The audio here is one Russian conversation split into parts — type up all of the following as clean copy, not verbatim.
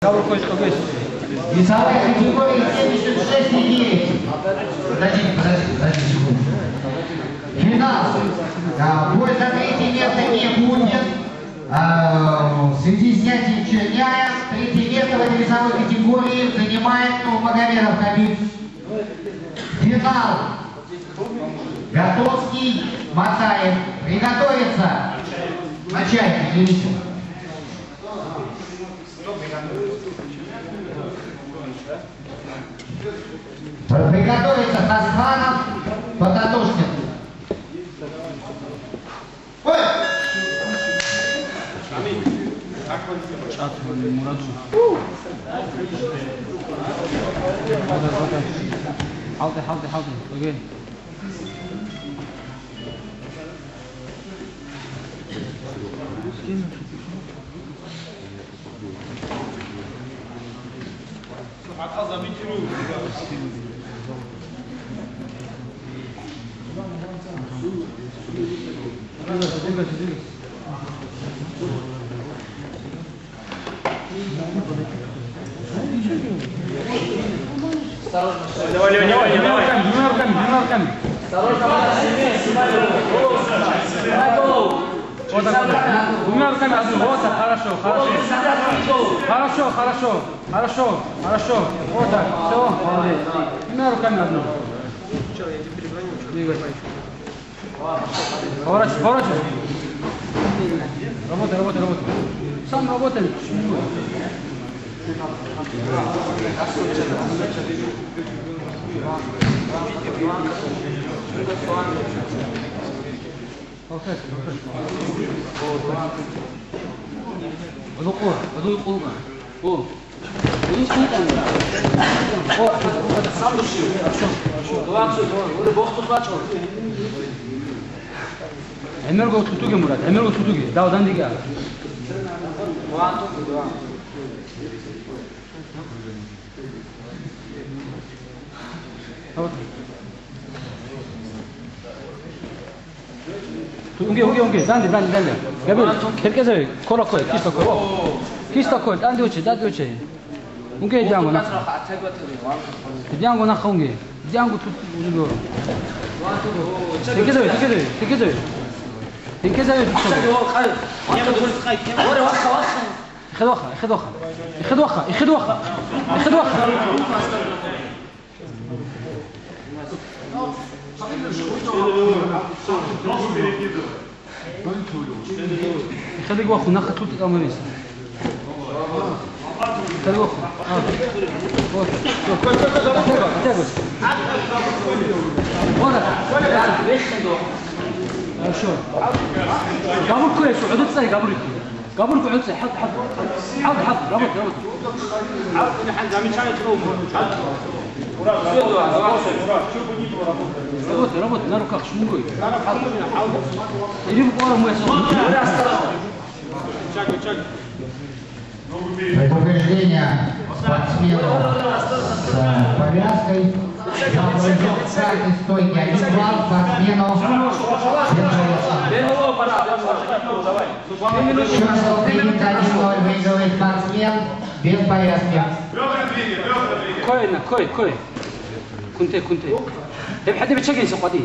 Весовая категория 76,9. Подожди секунду. Финал. Бой за третье место не будет. В связи с снятием Черняя, третье место в этой весовой категории занимает Магомедов Хабиб. Финал. Готовский, Матаев. Приготовиться. Начать, извините. Приготовиться Тасканов, Потатушкин. حاضر اوكي Давай, Леня, давай. Вот так вот. Двумя руками одну. Вот так, хорошо. Хорошо. Вот так, все, молодец. Двумя руками одну. Поворачивай. Работай. Сам работай. 어디 꼬가? 우리 손이잖아. сам도 쉬워. 도와줘. 우리 먹도 도와줘. 에너고 두둑이 뭐라? 에너고 두둑이. 나 어디 얘기야? 옹게 단디 가비 계속해서 걸어커 키스터커 단디 오치 옹게 장고나 장고나 옹게 장고 투고 되게서 خليك واخو ناخذ توت الامريس خليك واخو شو قبل كويس وعدت صاي قبل عدت صاي حط ربط حد عم يشاي تروم ربط نركخ شو نقول يجيب قرار مو يسوي Предупреждение спортсмену с повязкой. Заморозок крайней стойки. Один балл спортсмену. Счет стоит 1-0. Выигрывает спортсмен без повязки. كوي كنت حد بتشجع سقطي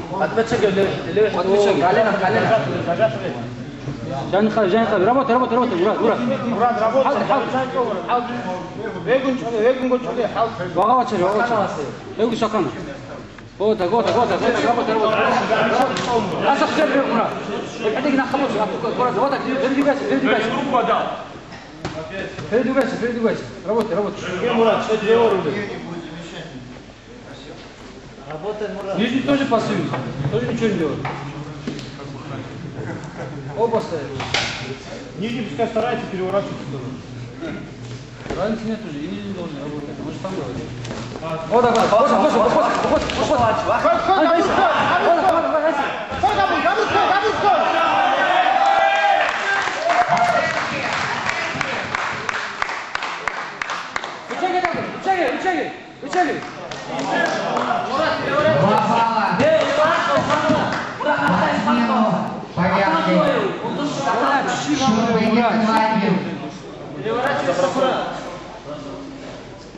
علينا جاي خلي ربط مراد حاضر ويقون شوي وغوات يقول شكرا غوتا ربط اسا خسر مراد حديك نخلص غوتا فريدي باش ربط مراد شد يورو работает Мурат. Нижний тоже пассивный, тоже ничего не делает. Оба стоят. Нижний пускай старается переворачиваться тоже. Разницы нет уже, и нижний должен работать. Мы же там говорим. Вот так, Вытягивай.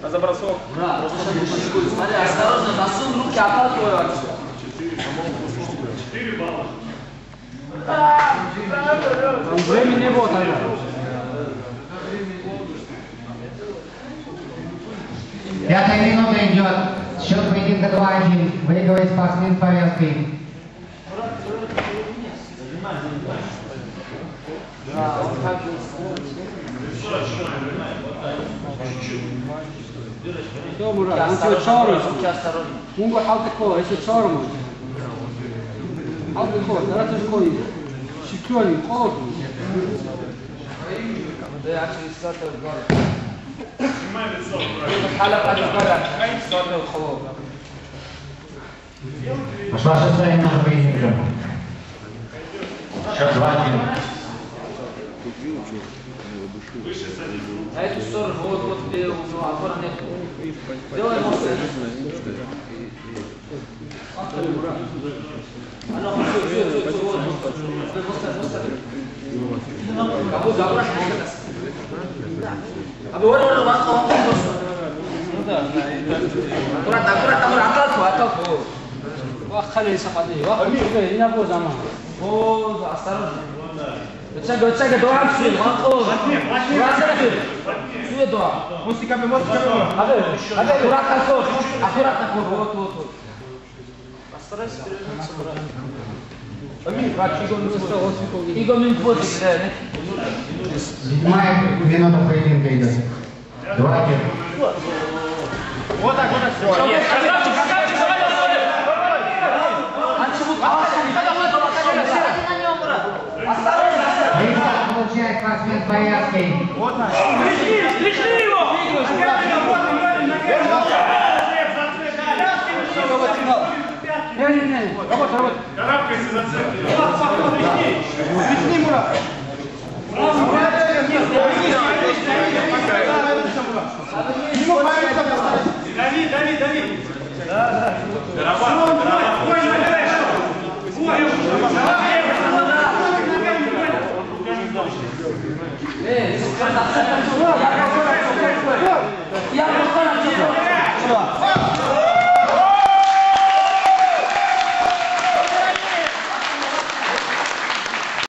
А за бросок? Смотри, осторожно, засунь руки, отталкивай вообще. 4 балла. Там времени не было тогда. Пятая минута идет. Счет поединка 2-1. Выигрывает спортсмен с повязкой. Да, он как бы... Все, Мурат, он тебе чару. Руки осторожно. Мунго халка кола, если чару можно. Халка кола, зараз ты коли. Шикёни, колоту. Да, я через сотер в город. حلقة القرى صوت الخوف. Пошла шестая минута поединка. Счет 2-1. На эту сторону, вот где опора нет. Делай мост. Аккуратно. خلي سقطي واخد فيه هنا فوز امان فوز осторожно. Оттягивай, дуа все, ванков. Все дуа. Мостиками. Аккуратно кор. Вот. Постарайся перевернуться, брат. Игорь минут 8, да. Седьмая минута поединка идет. 2-1. Вот так. Результат получает спортсмен с повязкой. Пришли его! Не, работай. Карабкайся за центр. Пришли, Мурат.